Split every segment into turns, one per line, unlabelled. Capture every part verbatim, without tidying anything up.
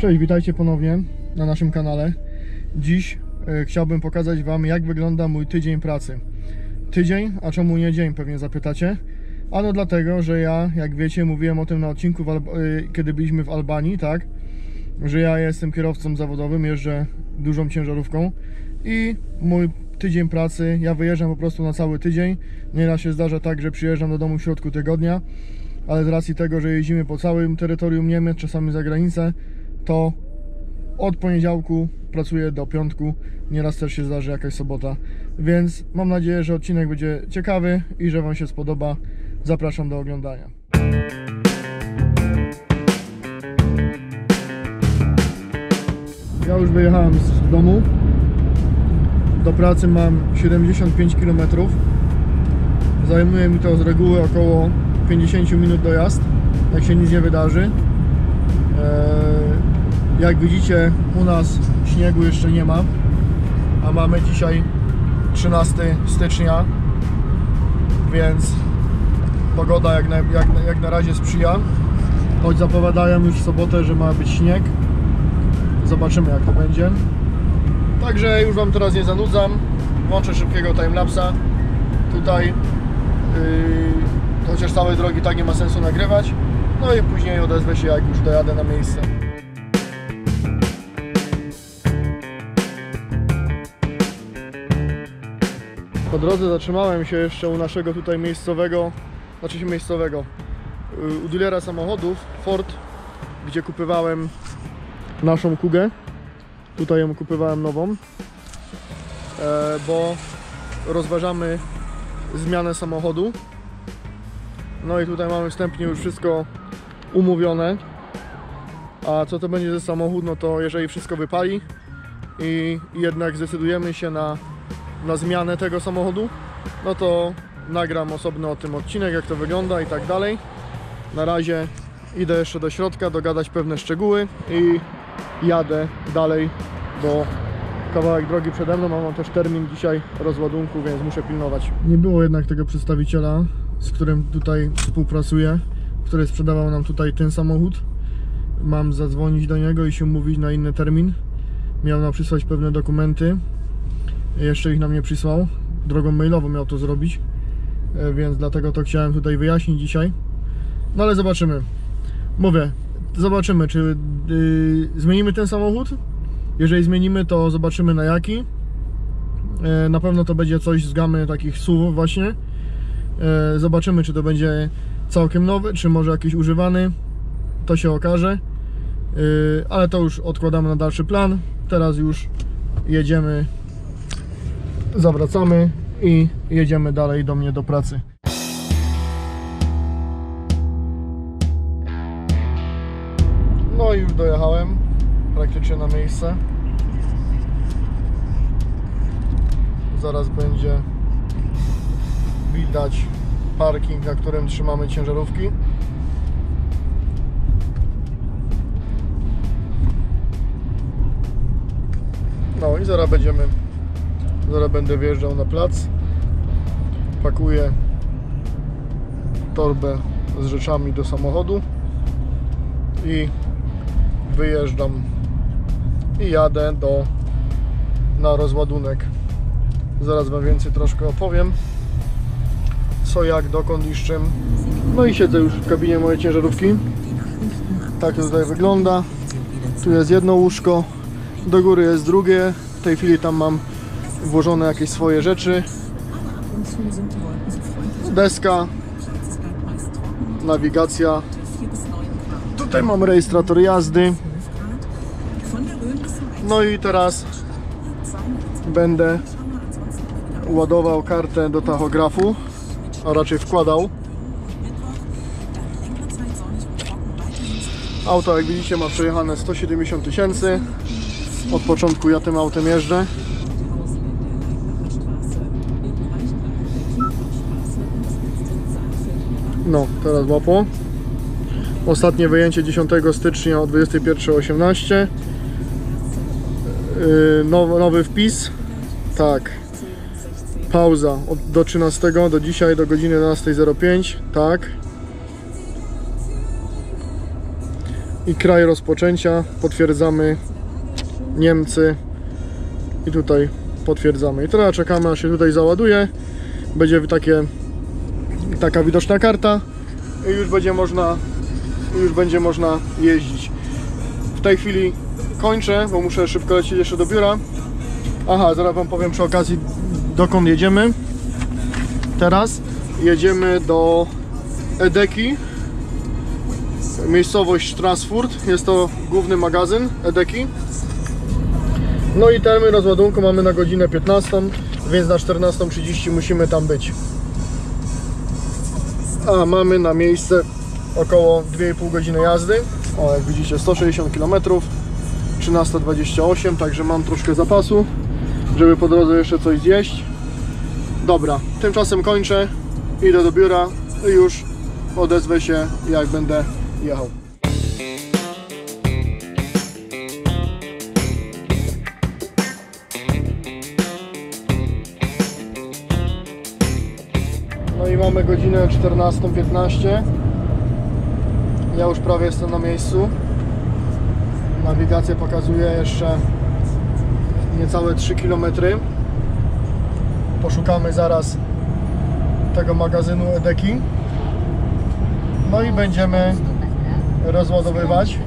Cześć, witajcie ponownie na naszym kanale. Dziś e, chciałbym pokazać Wam, jak wygląda mój tydzień pracy. Tydzień, a czemu nie dzień, pewnie zapytacie. Ano dlatego, że ja, jak wiecie, mówiłem o tym na odcinku, w Alba e, kiedy byliśmy w Albanii, tak? Że ja jestem kierowcą zawodowym, jeżdżę dużą ciężarówką i mój tydzień pracy, ja wyjeżdżam po prostu na cały tydzień. Nieraz się zdarza tak, że przyjeżdżam do domu w środku tygodnia, ale z racji tego, że jeździmy po całym terytorium Niemiec, czasami za granicę, to od poniedziałku pracuję do piątku, nieraz też się zdarzy jakaś sobota, więc mam nadzieję, że odcinek będzie ciekawy i że Wam się spodoba. Zapraszam do oglądania. Ja już wyjechałem z domu. Do pracy mam siedemdziesiąt pięć kilometrów. Zajmuje mi to z reguły około pięćdziesiąt minut dojazd, jak się nic nie wydarzy. Jak widzicie, u nas śniegu jeszcze nie ma, a mamy dzisiaj trzynastego stycznia, więc pogoda jak na, jak, jak na razie sprzyja, choć zapowiadają już w sobotę, że ma być śnieg. Zobaczymy, jak to będzie. Także już Wam teraz nie zanudzam, włączę szybkiego timelapsa tutaj, yy, chociaż całej drogi tak nie ma sensu nagrywać, no i później odezwę się, jak już dojadę na miejsce. Po drodze zatrzymałem się jeszcze u naszego tutaj miejscowego, znaczy się miejscowego, u dealera samochodów Ford, gdzie kupywałem naszą Kugę. Tutaj ją kupywałem nową, bo rozważamy zmianę samochodu. No i tutaj mamy wstępnie już wszystko umówione. A co to będzie za samochód? No to jeżeli wszystko wypali i jednak zdecydujemy się na na zmianę tego samochodu, no to nagram osobno o tym odcinek, jak to wygląda i tak dalej. Na razie idę jeszcze do środka, dogadać pewne szczegóły i jadę dalej, bo kawałek drogi przede mną, mam też termin dzisiaj rozładunku, więc muszę pilnować. Nie było jednak tego przedstawiciela, z którym tutaj współpracuję, który sprzedawał nam tutaj ten samochód. Mam zadzwonić do niego i się umówić na inny termin. Miał nam przysłać pewne dokumenty. Jeszcze ich nam nie przysłał, drogą mailową miał to zrobić, więc dlatego to chciałem tutaj wyjaśnić dzisiaj. No ale zobaczymy. Mówię, zobaczymy, czy yy, zmienimy ten samochód. Jeżeli zmienimy, to zobaczymy na jaki. Yy, na pewno to będzie coś z gamy takich S U V-ów właśnie. Yy, zobaczymy, czy to będzie całkiem nowy, czy może jakiś używany. To się okaże. Yy, ale to już odkładamy na dalszy plan. Teraz już jedziemy. Zawracamy i jedziemy dalej do mnie do pracy. No i już dojechałem praktycznie na miejsce. Zaraz będzie widać parking, na którym trzymamy ciężarówki. No i zaraz będziemy Zaraz będę wjeżdżał na plac. Pakuję torbę z rzeczami do samochodu i wyjeżdżam i jadę do na rozładunek. Zaraz Wam więcej troszkę opowiem, co, jak, dokąd i z czym. No i siedzę już w kabinie mojej ciężarówki. Tak to tutaj wygląda. Tu jest jedno łóżko, do góry jest drugie. W tej chwili tam mam włożone jakieś swoje rzeczy, deska, nawigacja, tutaj mam rejestrator jazdy. No i teraz będę ładował kartę do tachografu, a raczej wkładał. Auto, jak widzicie, ma przejechane sto siedemdziesiąt tysięcy. Od początku ja tym autem jeżdżę. No, teraz łapło. Ostatnie wyjęcie dziesiątego stycznia o dwudziestej pierwszej osiemnaście. Yy, nowy, nowy wpis. Tak. Pauza od, do trzynastego, do dzisiaj, do godziny jedenastej zero pięć. Tak. i kraj rozpoczęcia. Potwierdzamy Niemcy i tutaj potwierdzamy. I teraz czekamy, aż się tutaj załaduje. Będzie takie, taka widoczna karta i już będzie można, już będzie można jeździć. W tej chwili kończę, bo muszę szybko lecieć jeszcze do biura. Aha, zaraz wam powiem przy okazji, dokąd jedziemy. Teraz jedziemy do Edeki, miejscowość Strasfurt. Jest to główny magazyn Edeki. No i termin rozładunku mamy na godzinę piętnastą, więc na czternastą trzydzieści musimy tam być. A mamy na miejsce około dwie i pół godziny jazdy. O, jak widzicie, sto sześćdziesiąt kilometrów, trzynaście dwadzieścia osiem, także mam troszkę zapasu, żeby po drodze jeszcze coś zjeść. Dobra, tymczasem kończę, idę do biura i już odezwę się, jak będę jechał. No i mamy godzinę czternastą piętnaście. Ja już prawie jestem na miejscu. Nawigacja pokazuje jeszcze niecałe trzy kilometry. Poszukamy zaraz tego magazynu Edeki. No i będziemy rozładowywać.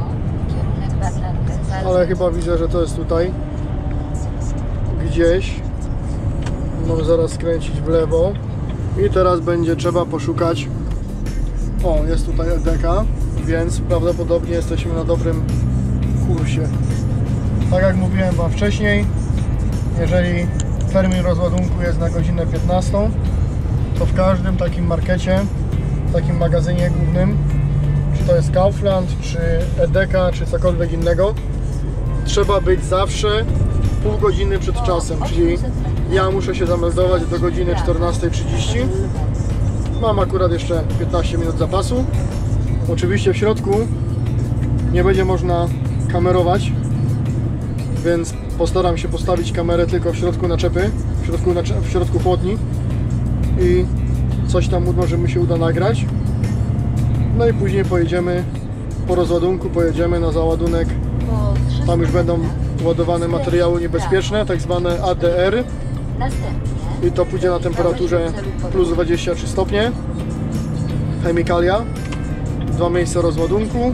Ale chyba widzę, że to jest tutaj gdzieś. Mam zaraz skręcić w lewo. I teraz będzie trzeba poszukać. O, jest tutaj Edeka, więc prawdopodobnie jesteśmy na dobrym kursie. Tak jak mówiłem wam wcześniej, jeżeli termin rozładunku jest na godzinę piętnastą, to w każdym takim markecie, w takim magazynie głównym, czy to jest Kaufland, czy Edeka, czy cokolwiek innego, trzeba być zawsze pół godziny przed czasem, czyli ja muszę się zameldować do godziny czternastej trzydzieści. Mam akurat jeszcze piętnaście minut zapasu. Oczywiście w środku nie będzie można kamerować, więc postaram się postawić kamerę tylko w środku naczepy, w środku, w środku chłodni i coś tam może mi się uda nagrać. No i później pojedziemy po rozładunku, pojedziemy na załadunek. Tam już będą ładowane materiały niebezpieczne, tak zwane A D R. I to pójdzie na temperaturze plus dwadzieścia trzy stopnie. Chemikalia. Dwa miejsca rozładunku.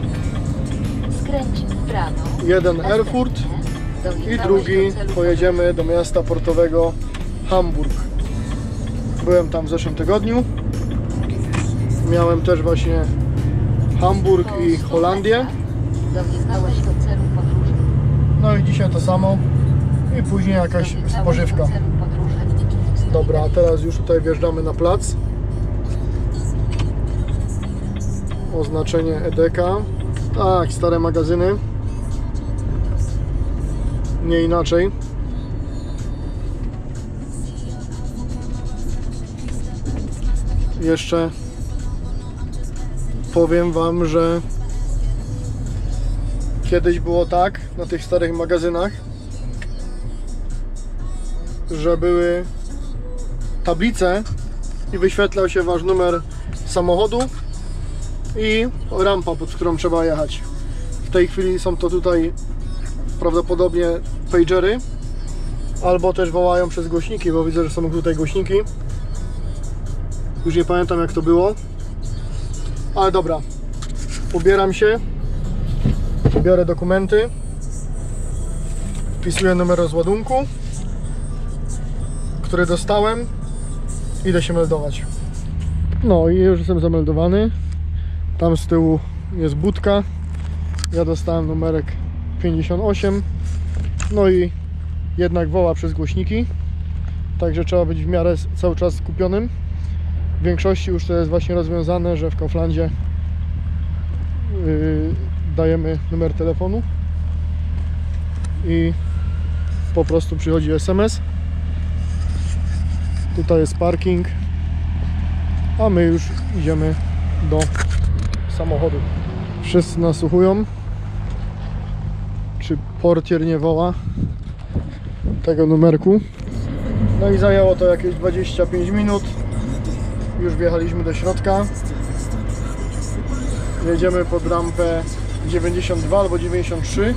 Jeden Erfurt i drugi pojedziemy do miasta portowego Hamburg. Byłem tam w zeszłym tygodniu. Miałem też właśnie Hamburg i Holandię. No i dzisiaj to samo. I później jakaś spożywka. Dobra, a teraz już tutaj wjeżdżamy na plac. Oznaczenie Edeka. Tak, stare magazyny. Nie inaczej. Jeszcze powiem wam, że kiedyś było tak na tych starych magazynach, że były tablice i wyświetlał się wasz numer samochodu i rampa, pod którą trzeba jechać. W tej chwili są to tutaj prawdopodobnie pagery, albo też wołają przez głośniki, bo widzę, że są tutaj głośniki. Już nie pamiętam, jak to było, ale dobra, ubieram się, biorę dokumenty, wpisuję numer rozładunku, który dostałem, idę się meldować. No i już jestem zameldowany. Tam z tyłu jest budka. Ja dostałem numerek pięćdziesiąt osiem. No i jednak woła przez głośniki, także trzeba być w miarę cały czas skupionym. W większości już to jest właśnie rozwiązane, że w Kauflandzie yy, dajemy numer telefonu i po prostu przychodzi S M S. Tutaj jest parking, a my już idziemy do samochodu. Wszyscy nasłuchują, czy portier nie woła tego numerku. No i zajęło to jakieś dwadzieścia pięć minut. Już wjechaliśmy do środka. Jedziemy pod rampę dziewięćdziesiąt dwa albo dziewięćdziesiąt trzy.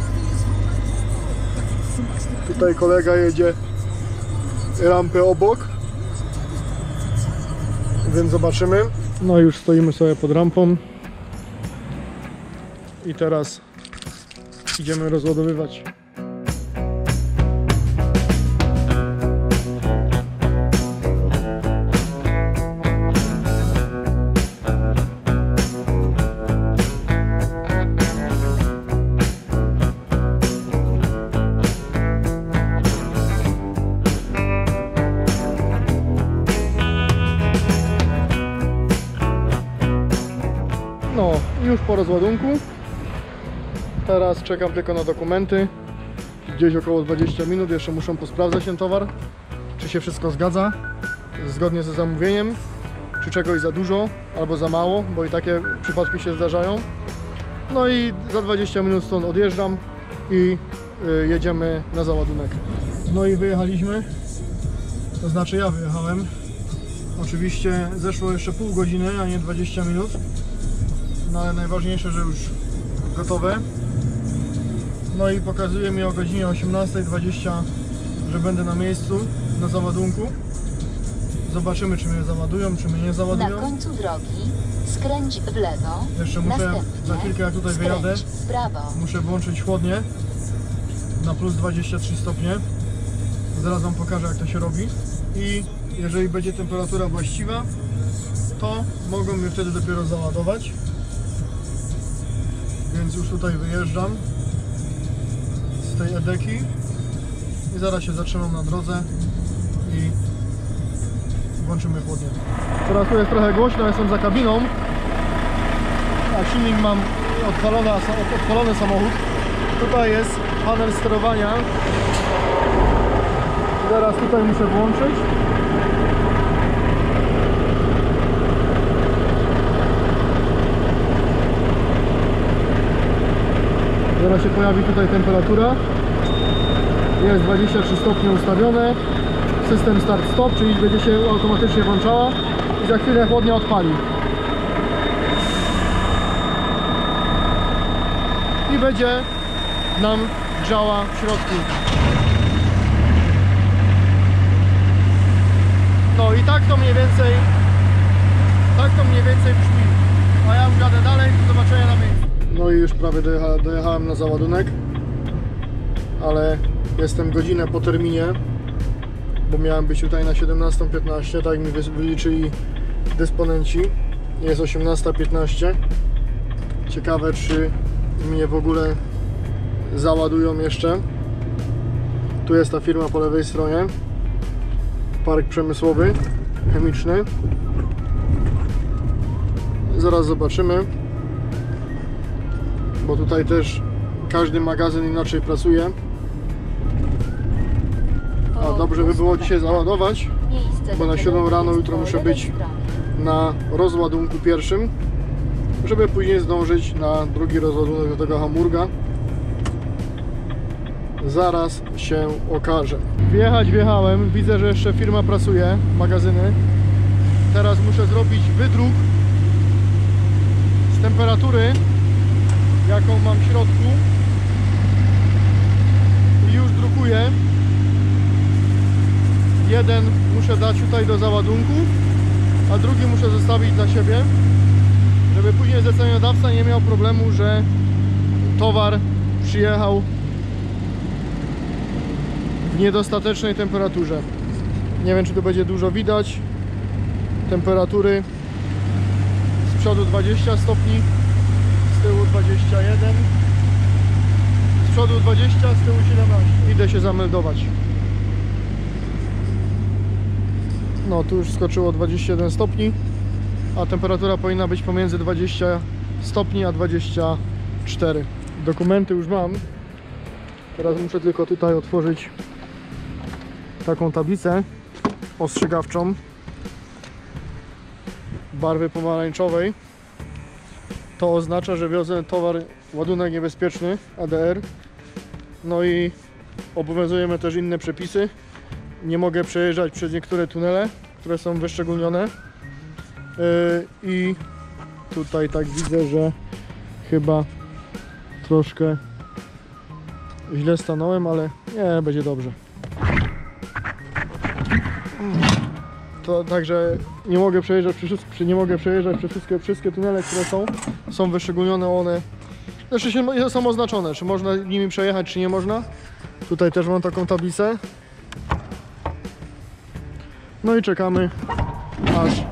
Tutaj kolega jedzie rampę obok, więc zobaczymy. No i już stoimy sobie pod rampą i teraz idziemy rozładowywać. No, już po rozładunku. Teraz czekam tylko na dokumenty. Gdzieś około dwadzieścia minut. Jeszcze muszę posprawdzać ten towar, czy się wszystko zgadza zgodnie ze zamówieniem, czy czegoś za dużo albo za mało, bo i takie przypadki się zdarzają. No i za dwadzieścia minut stąd odjeżdżam i y, jedziemy na załadunek. No i wyjechaliśmy. To znaczy ja wyjechałem. Oczywiście zeszło jeszcze pół godziny, a nie dwadzieścia minut. No ale najważniejsze, że już gotowe. No i pokazuje mi o godzinie osiemnastej dwadzieścia, że będę na miejscu, na załadunku. Zobaczymy, czy mnie załadują, czy mnie nie załadują.
Na końcu drogi skręć w lewo.
Jeszcze muszę, za chwilkę jak tutaj wyjadę,
w prawo.
muszę włączyć chłodnię na plus dwadzieścia trzy stopnie. Zaraz wam pokażę, jak to się robi. I jeżeli będzie temperatura właściwa, to mogą mnie wtedy dopiero załadować. Więc już tutaj wyjeżdżam z tej Edeki i zaraz się zatrzymam na drodze i włączymy chłodnię. Teraz tu jest trochę głośno, jestem za kabiną, a silnik mam odpalony, odpalony samochód. Tutaj jest panel sterowania. Zaraz tutaj muszę włączyć. Zaraz się pojawi tutaj temperatura. Jest dwadzieścia trzy stopnie ustawione. System start-stop, czyli będzie się automatycznie włączała i za chwilę chłodnia odpali. I będzie nam grzała w środku. No i tak to mniej więcej tak to mniej więcej brzmi. A ja już jadę dalej, do zobaczenia na miejscu. No i już prawie dojecha, dojechałem na załadunek, ale jestem godzinę po terminie, bo miałem być tutaj na siedemnastą piętnaście, tak mi wyliczyli dysponenci. Jest osiemnasta piętnaście. Ciekawe, czy mnie w ogóle załadują jeszcze. Tu jest ta firma po lewej stronie. Park przemysłowy, chemiczny. Zaraz zobaczymy, bo tutaj też każdy magazyn inaczej pracuje. A dobrze by było dzisiaj załadować, bo na siódmą rano jutro muszę być na rozładunku pierwszym, żeby później zdążyć na drugi rozładunek do tego Hamburga. Zaraz się okaże. Wjechać wjechałem, widzę, że jeszcze firma pracuje, magazyny. Teraz muszę zrobić wydruk z temperatury, jaką mam w środku, i już drukuję. Jeden muszę dać tutaj do załadunku, a drugi muszę zostawić dla siebie, żeby później zleceniodawca nie miał problemu, że towar przyjechał w niedostatecznej temperaturze. Nie wiem, czy tu będzie dużo widać. Temperatury z przodu dwadzieścia stopni, z tyłu dwadzieścia jeden, z przodu dwadzieścia, z tyłu siedemnaście. Idę się zameldować. No, tu już skoczyło dwadzieścia jeden stopni, a temperatura powinna być pomiędzy dwadzieścia stopni a dwadzieścia cztery. Dokumenty już mam. Teraz muszę tylko tutaj otworzyć taką tablicę ostrzegawczą barwy pomarańczowej. To oznacza, że wiozę towar, ładunek niebezpieczny, A D R. No i obowiązują mnie też inne przepisy. Nie mogę przejeżdżać przez niektóre tunele, które są wyszczególnione. Yy, I tutaj tak widzę, że chyba Troszkę źle stanąłem, ale nie, będzie dobrze. To także nie mogę przejeżdżać przez wszystkie, nie mogę przejeżdżać przez wszystkie, wszystkie tunele, które są. Są wyszczególnione one. Znaczy się są oznaczone, czy można nimi przejechać, czy nie można. Tutaj też mam taką tablicę. No i czekamy, aż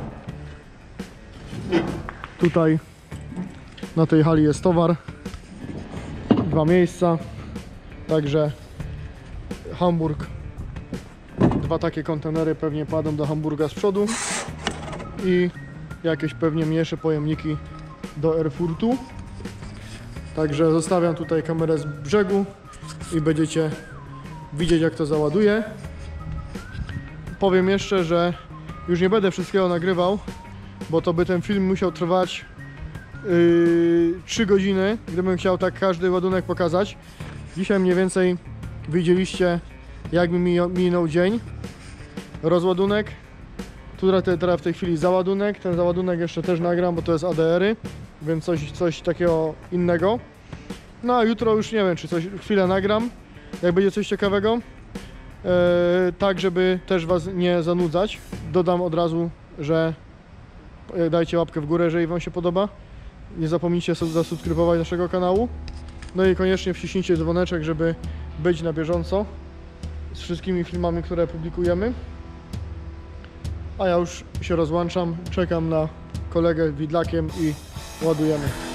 tutaj na tej hali jest towar. Dwa miejsca. Także Hamburg. Dwa takie kontenery pewnie padą do Hamburga z przodu. I jakieś pewnie mniejsze pojemniki do Erfurtu. Także zostawiam tutaj kamerę z brzegu i będziecie widzieć, jak to załaduje. Powiem jeszcze, że już nie będę wszystkiego nagrywał, bo to by ten film musiał trwać yy, trzy godziny, gdybym chciał tak każdy ładunek pokazać. Dzisiaj mniej więcej widzieliście, jak mi minął dzień. Rozładunek. Tutaj teraz w tej chwili załadunek. Ten załadunek jeszcze też nagram, bo to jest A D R-y, więc coś, coś takiego innego. No a jutro już nie wiem, czy coś chwilę nagram, jak będzie coś ciekawego. Eee, tak, żeby też Was nie zanudzać. Dodam od razu, że dajcie łapkę w górę, jeżeli Wam się podoba. Nie zapomnijcie zasubskrybować naszego kanału. No i koniecznie wciśnijcie dzwoneczek, żeby być na bieżąco z wszystkimi filmami, które publikujemy. A ja już się rozłączam, czekam na kolegę widlakiem i ładujemy.